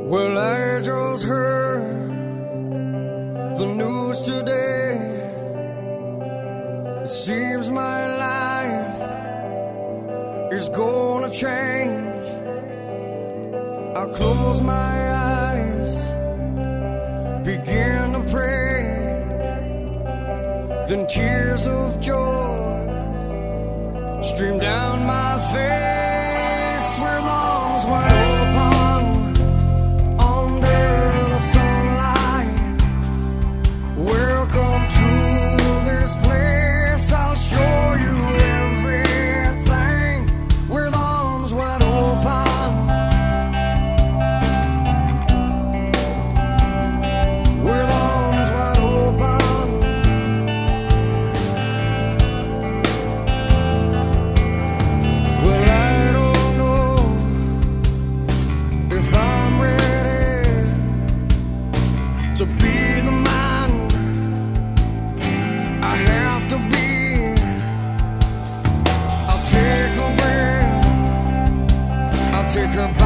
Well, I just heard the news today. It seems my life is gonna change. I close my eyes, begin to pray, then tears of joy stream down my face. Where lungs wide open under the sunlight. Welcome to this place, I'll show you everything. With arms wide open, with arms wide open. Well, I don't know if I'm ready to be the man I have to be. I'll take a breath, I'll take a bite.